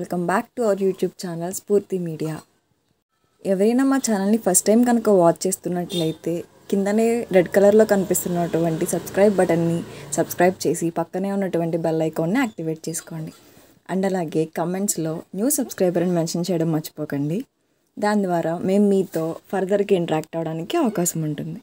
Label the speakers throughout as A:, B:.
A: Welcome back to our YouTube channel Spoorthi media. ఎవరైనా మా ఛానల్ని ఫస్ట్ టైం కనుక వాచ్ చేస్తున్నట్లయితే కిందనే రెడ్ కలర్లో కనిపిస్తున్నటువంటి సబ్స్క్రైబ్ బటన్ని సబ్స్క్రైబ్ చేసి పక్కనే ఉన్నటువంటి బెల్ ఐకాన్ని యాక్టివేట్ చేసుకోండి. అండ్ అలాగే కమెంట్స్లో న్యూ సబ్స్క్రైబర్ అని మెన్షన్ చేయడం మర్చిపోకండి. దాని ద్వారా మేము మీతో ఫర్దర్గా ఇంటరాక్ట్ అవ్వడానికి అవకాశం ఉంటుంది.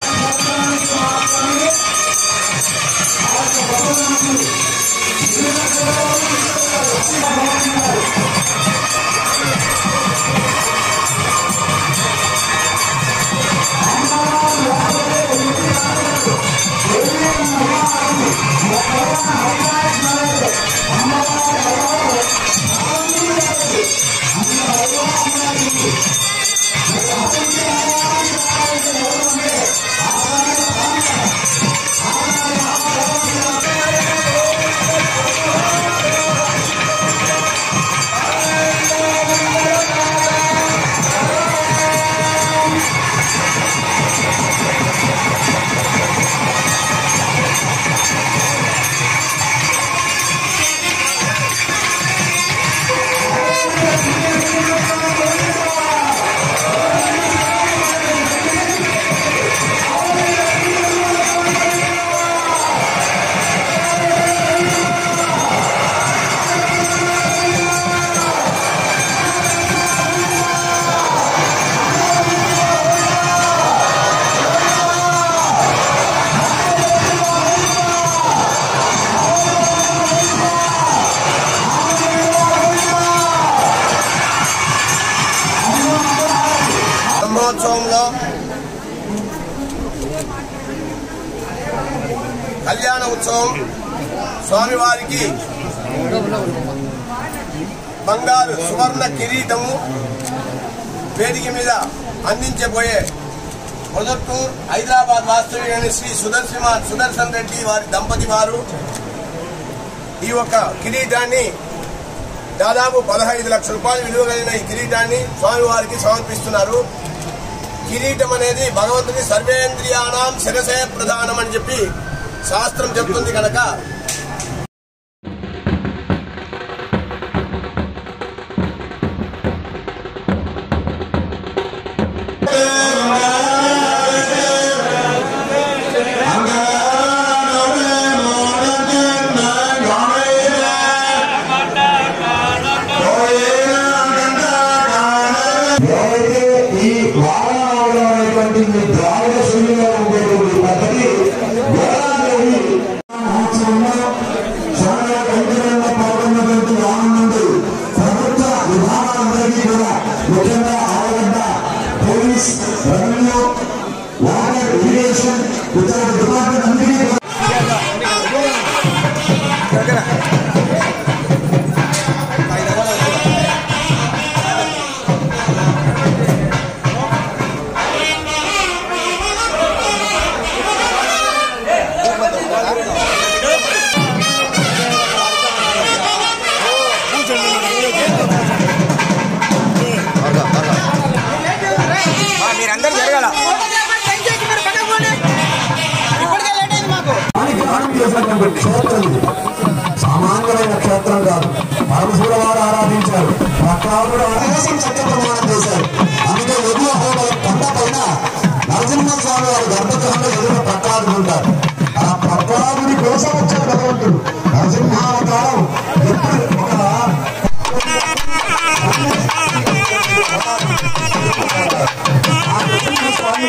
B: బ్రహ్మోత్సవంలో కళ్యాణ ఉత్సవం స్వామివారికి బంగారు సువర్ణ కిరీటము వేదిక మీద అందించబోయే మొదట్టూరు హైదరాబాద్ వాస్తవ్యుడైన శ్రీ సుదర్శన్ రెడ్డి వారి దంపతి వారు ఈ యొక్క కిరీటాన్ని దాదాపు 15 లక్షల రూపాయలు విలువ కలిగిన ఈ కిరీటాన్ని స్వామివారికి సమర్పిస్తున్నారు. కిరీటం అనేది భగవంతుని సర్వేంద్రియాణం శిరసే ప్రధానం అని చెప్పి శాస్త్రం చెప్తుంది కనుక
C: సామాన్యమైన క్షేత్రం కాదు. పరమశివుల వారు ఆరాధించారు, ప్రహ్లాదుడు సత్య ప్రమాణం చేశారు. అందుకే ఎదురు హోటల్ కొండ పైన నరసింహస్వామి వారి గర్భగృహంలో ఎదురు ప్రహ్లాదుడు ఉంటారు. ఆ ప్రహ్లాదుడి కోసం వచ్చారు భగవంతుడు. నరసింహావతారం ఎప్పుడు ఒక నరసింహస్వామి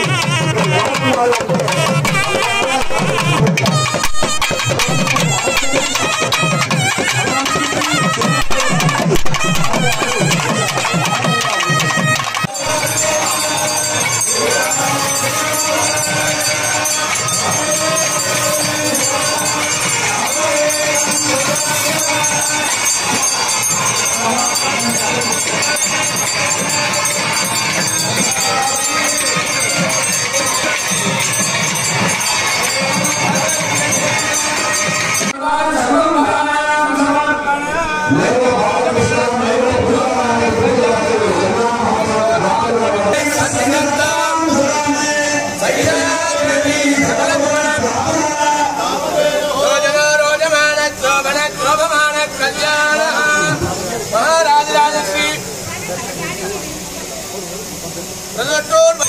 B: रोजमान कल्याण महाराज ప్రొజెక్టూర్